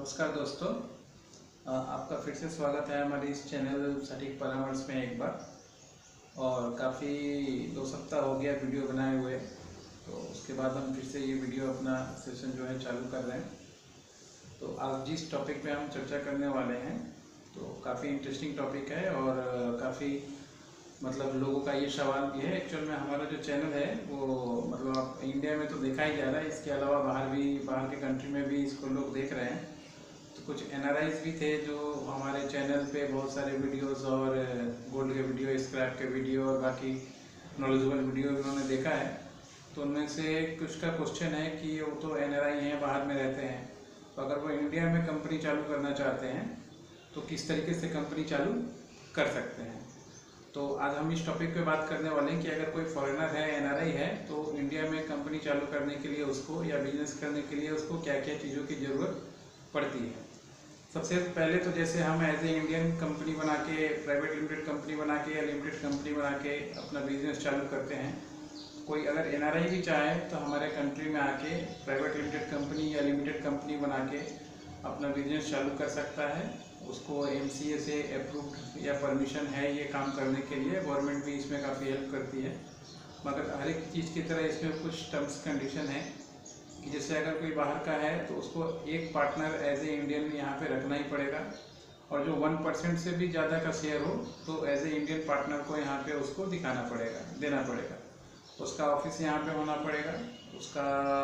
नमस्कार दोस्तों, आपका फिर से स्वागत है हमारे इस चैनल सटीक परामर्श में एक बार। और काफ़ी 2 सप्ताह हो गया वीडियो बनाए हुए, तो उसके बाद हम फिर से ये वीडियो अपना सेशन जो है चालू कर रहे हैं। तो आज जिस टॉपिक पे हम चर्चा करने वाले हैं तो काफ़ी इंटरेस्टिंग टॉपिक है और काफ़ी लोगों का ये सवाल भी है। एक्चुअल में हमारा जो चैनल है वो आप इंडिया में तो देखा ही जा रहा है, इसके अलावा बाहर के कंट्री में भी इसको लोग देख रहे हैं। तो कुछ NRIs भी थे जो हमारे चैनल पे बहुत सारे वीडियोस और गोल्ड के वीडियो, स्क्रैप के वीडियो और बाकी नॉलेजेबल वीडियो उन्होंने देखा है। तो उनमें से कुछ का क्वेश्चन है कि वो तो NRI हैं, बाहर में रहते हैं, तो अगर वो इंडिया में कंपनी चालू करना चाहते हैं तो किस तरीके से कंपनी चालू कर सकते हैं। तो आज हम इस टॉपिक पे बात करने वाले हैं कि अगर कोई फॉरेनर है, NRI है, तो इंडिया में कंपनी चालू करने के लिए उसको या बिजनेस करने के लिए उसको क्या क्या चीज़ों की ज़रूरत पड़ती है। सबसे पहले तो जैसे हम एज ए इंडियन कंपनी बना के, प्राइवेट लिमिटेड कंपनी बना के या लिमिटेड कंपनी बना के अपना बिजनेस चालू करते हैं। कोई अगर NRI भी चाहे तो हमारे कंट्री में आके प्राइवेट लिमिटेड कंपनी या लिमिटेड कंपनी बना के अपना बिजनेस चालू कर सकता है। उसको MCA से अप्रूव्ड या परमिशन है ये काम करने के लिए। गवर्नमेंट भी इसमें काफ़ी हेल्प करती है, मगर हर एक चीज़ की तरह इसमें कुछ टर्म्स कंडीशन है कि जैसे अगर कोई बाहर का है तो उसको एक पार्टनर एज ए इंडियन यहाँ पे रखना ही पड़ेगा, और जो 1% से भी ज़्यादा का शेयर हो तो एज ए इंडियन पार्टनर को यहाँ पे उसको देना पड़ेगा। उसका ऑफिस यहाँ पे होना पड़ेगा, उसका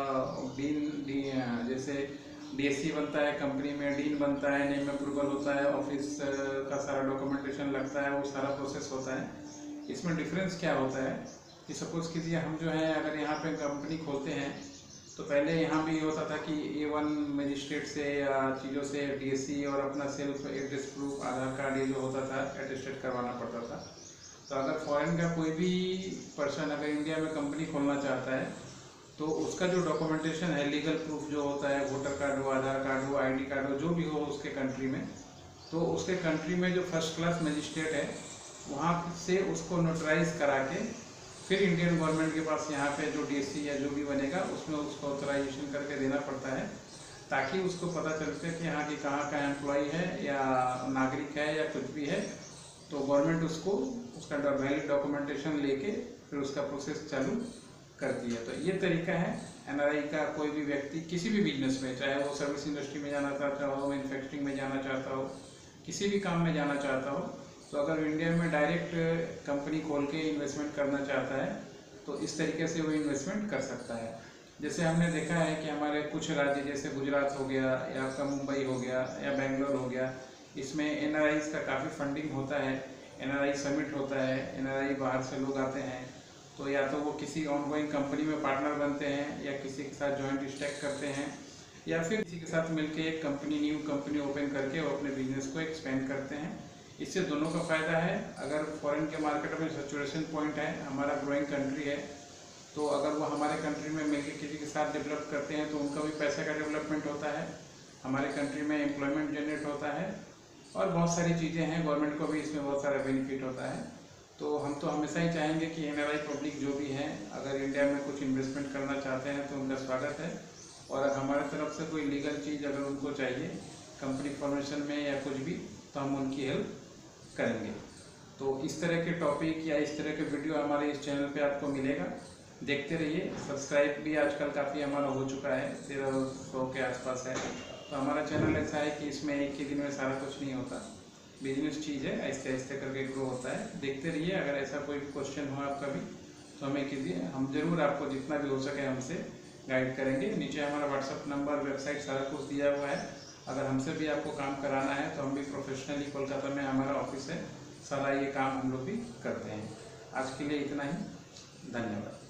डीन जैसे DSC बनता है कंपनी में, डीन बनता है, नेम अप्रूवल होता है, ऑफिस का सारा डॉक्यूमेंटेशन लगता है, वो सारा प्रोसेस होता है। इसमें डिफरेंस क्या होता है कि सपोज़ कीजिए हम जो है अगर यहाँ पे कंपनी खोलते हैं तो पहले यहाँ भी होता था कि A1 मजिस्ट्रेट से या चीज़ों से DSC और अपना self address proof, Aadhaar card ये जो होता था अटेस्टेड करवाना पड़ता था। तो अगर फॉरेन का कोई भी पर्सन अगर इंडिया में कंपनी खोलना चाहता है तो उसका जो डॉक्यूमेंटेशन है, लीगल प्रूफ जो होता है, वोटर कार्ड हो, आधार कार्ड हो, ID कार्ड हो, जो भी हो उसके कंट्री में, तो उसके कंट्री में जो फर्स्ट क्लास मजिस्ट्रेट है वहाँ से उसको नोटराइज करा के फिर इंडियन गवर्नमेंट के पास यहाँ पे जो DSC या जो भी बनेगा उसमें उसको ऑथराइजेशन करके देना पड़ता है, ताकि उसको पता चल सके कि यहाँ की कहाँ का एम्प्लॉई है या नागरिक है या कुछ भी है। तो गवर्नमेंट उसको उसका वैलिड डॉक्यूमेंटेशन लेके फिर उसका प्रोसेस चालू करती है। तो ये तरीका है NRI का। कोई भी व्यक्ति किसी भी बिजनेस में, चाहे वो सर्विस इंडस्ट्री में जाना चाहता हो, मैन्युफैक्चरिंग में जाना चाहता हो, किसी भी काम में जाना चाहता हो, तो अगर इंडिया में डायरेक्ट कंपनी खोल के इन्वेस्टमेंट करना चाहता है तो इस तरीके से वो इन्वेस्टमेंट कर सकता है। जैसे हमने देखा है कि हमारे कुछ राज्य जैसे गुजरात हो गया या आपका मुंबई हो गया या बेंगलोर हो गया, इसमें NRIs का काफ़ी फंडिंग होता है, NRI समिट होता है, NRI बाहर से लोग आते हैं, तो या तो वो किसी ऑनगोइंग कंपनी में पार्टनर बनते हैं या किसी के साथ जॉइंट स्टैक करते हैं या फिर किसी के साथ मिलकर एक न्यू कंपनी ओपन करके वो अपने बिजनेस को एक्सपेंड करते हैं। इससे दोनों का फ़ायदा है। अगर फॉरेन के मार्केट में सैचुरेशन पॉइंट है, हमारा ग्रोइंग कंट्री है, तो अगर वो हमारे कंट्री में मिलकर किसी के साथ डेवलप करते हैं तो उनका भी पैसे का डेवलपमेंट होता है, हमारे कंट्री में एम्प्लॉयमेंट जनरेट होता है और बहुत सारी चीज़ें हैं। गवर्नमेंट को भी इसमें बहुत सारा बेनिफिट होता है। तो हम तो हमेशा ही चाहेंगे कि NRI पब्लिक जो भी है अगर इंडिया में कुछ इन्वेस्टमेंट करना चाहते हैं तो उनका स्वागत है, और हमारे तरफ से कोई लीगल चीज़ अगर उनको चाहिए कंपनी फॉर्मेशन में या कुछ भी, तो हम उनकी हेल्प करेंगे। तो इस तरह के टॉपिक या इस तरह के वीडियो हमारे इस चैनल पे आपको मिलेगा, देखते रहिए। सब्सक्राइब भी आजकल काफ़ी हमारा हो चुका है, 1300 के आसपास है। तो हमारा चैनल ऐसा है कि इसमें एक ही दिन में सारा कुछ नहीं होता, बिजनेस चीज़ है, आहिस्ते आहिस्ते करके ग्रो होता है। देखते रहिए। अगर ऐसा कोई क्वेश्चन हो आपका भी तो हमें कीजिए, हम ज़रूर आपको जितना भी हो सके हमसे गाइड करेंगे। नीचे हमारा WhatsApp नंबर, वेबसाइट सारा कुछ दिया हुआ है। अगर हमसे भी आपको काम कराना है तो हम भी प्रोफेशनली कोलकाता में हमारा ऑफिस है, सारा ये काम हम लोग भी करते हैं। आज के लिए इतना ही, धन्यवाद।